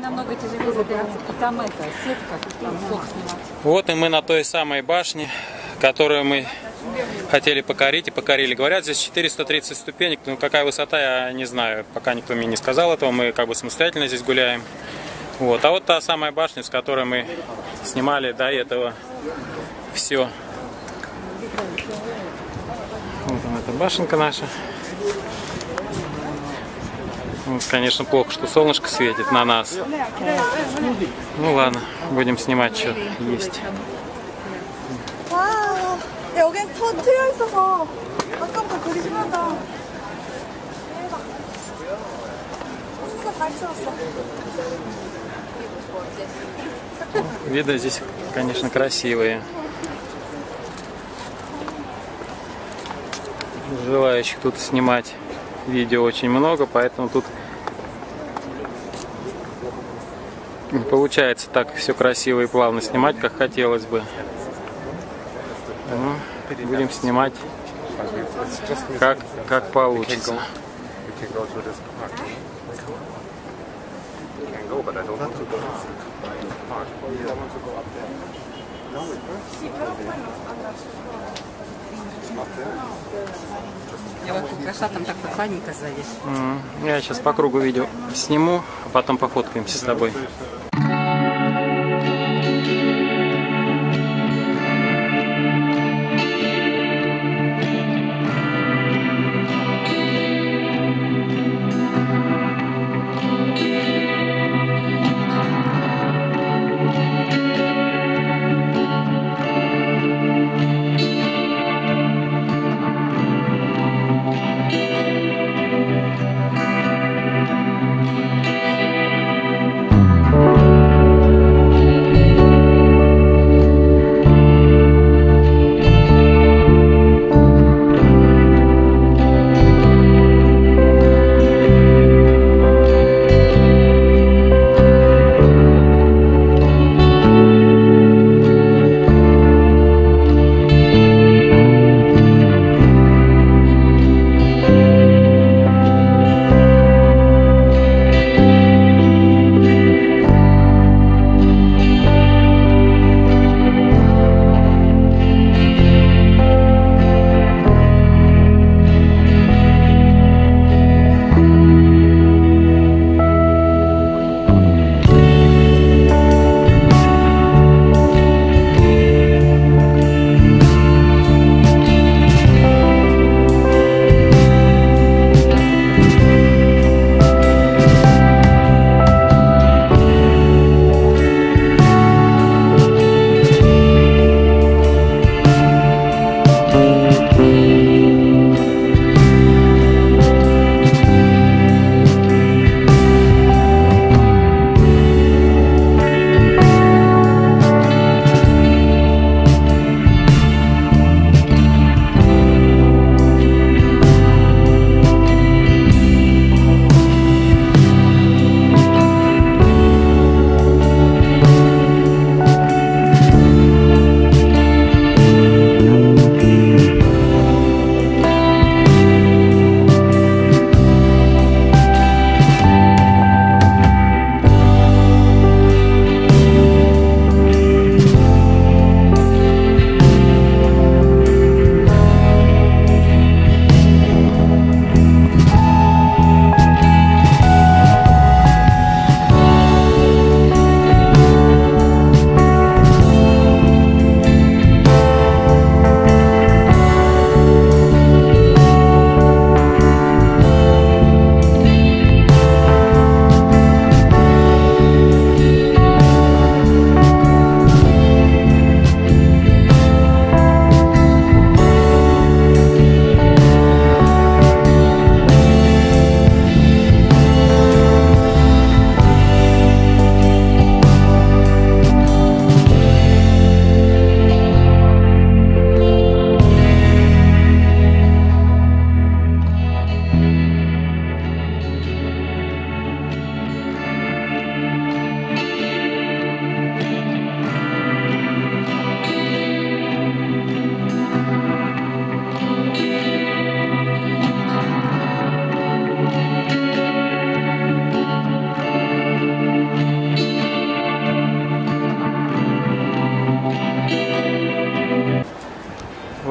Намного тяжелее забираться. И там это, сетка, там плохо снимать. Вот и мы на той самой башне, которую мы хотели покорить и покорили. Говорят, здесь 430 ступенек, но какая высота, я не знаю. Пока никто мне не сказал этого, мы как бы самостоятельно здесь гуляем. Вот. А вот та самая башня, с которой мы снимали до этого все. Вот она, эта башенка наша. Вот, конечно, плохо, что солнышко светит на нас. Ну ладно, будем снимать, что есть. 여긴 터 트여 있어서 아까부터 그리 심하다. 언니가 다 찍었어. Виды здесь, конечно, красивые. Желающих тут снимать видео очень много, поэтому тут не получается так все красиво и плавно снимать, как хотелось бы. Ну, будем снимать как получится. Я вот красота, там так прохладненько сзади. Я сейчас по кругу видео сниму, а потом пофоткаемся с тобой.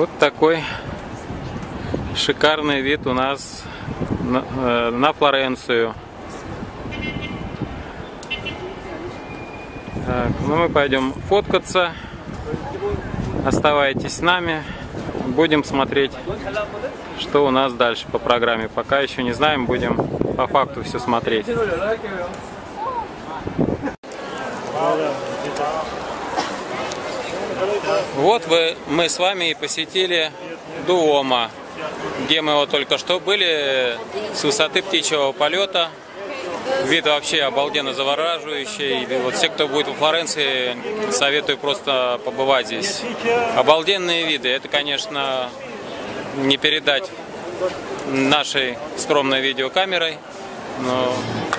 Вот такой шикарный вид у нас на Флоренцию. Так, ну мы пойдем фоткаться. Оставайтесь с нами. Будем смотреть, что у нас дальше по программе. Пока еще не знаем, будем по факту все смотреть. Вот мы с вами и посетили Дуомо, где мы вот только что были с высоты птичьего полета. Вид вообще обалденно завораживающий. И вот все, кто будет во Флоренции, советую просто побывать здесь. Обалденные виды. Это, конечно, не передать нашей скромной видеокамерой. Но,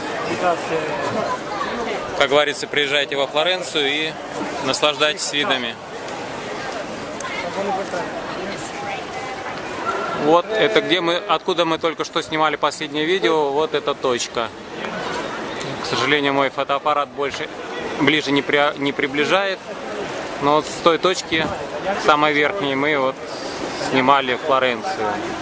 как говорится, приезжайте во Флоренцию и наслаждайтесь видами. Вот это откуда мы только что снимали последнее видео. Вот эта точка. К сожалению, мой фотоаппарат ближе не приближает. Но вот с той точки, самой верхней, мы вот снимали Флоренцию.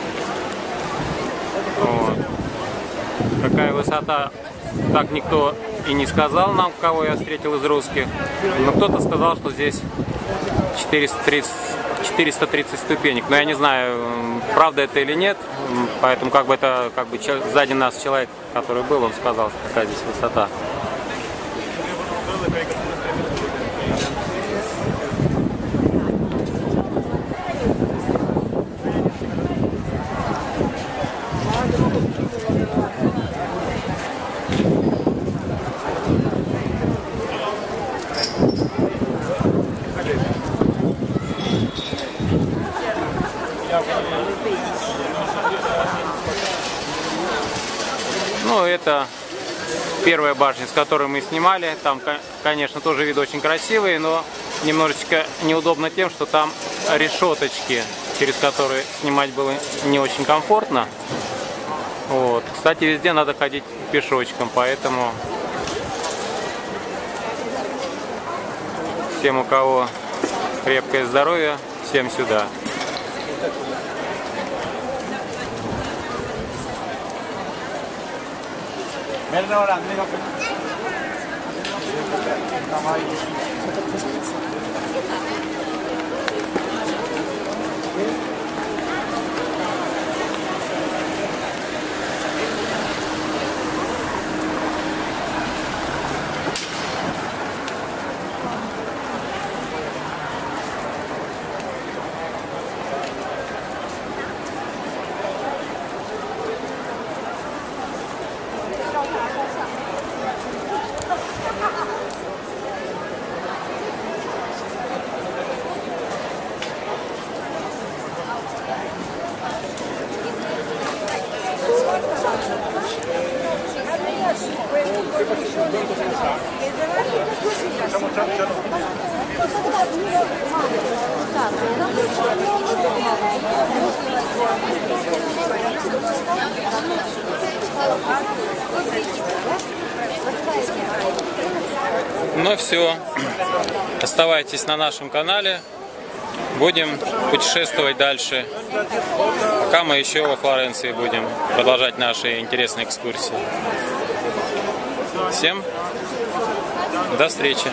Вот. Какая высота, так никто и не сказал нам, кого я встретил из русских. Но кто-то сказал, что здесь 430 ступенек. Но я не знаю, правда это или нет. Поэтому сзади нас человек, который был, он сказал, какая здесь высота. Ну, это первая башня, с которой мы снимали. Там, конечно, тоже вид очень красивый, но немножечко неудобно тем, что там решеточки, через которые снимать было не очень комфортно. Вот. Кстати, везде надо ходить пешочком, поэтому всем, у кого крепкое здоровье, всем сюда. Ну все, оставайтесь на нашем канале, будем путешествовать дальше, пока мы еще во Флоренции будем продолжать наши интересные экскурсии. Всем до встречи!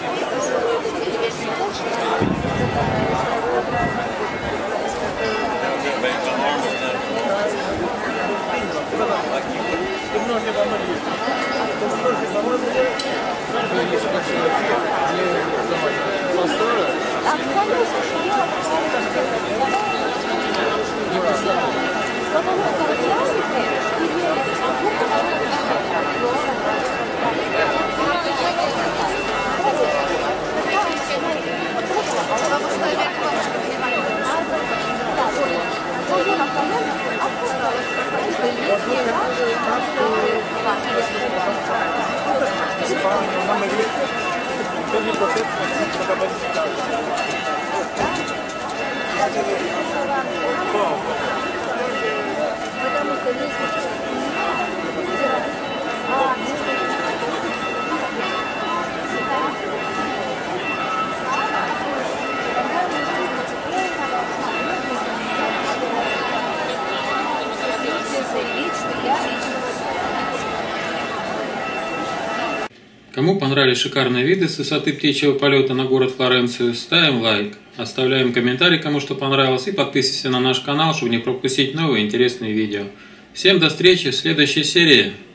Кому понравились шикарные виды с высоты птичьего полета на город Флоренцию, ставим лайк, оставляем комментарий, кому что понравилось, и подписывайся на наш канал, чтобы не пропустить новые интересные видео. Всем до встречи в следующей серии.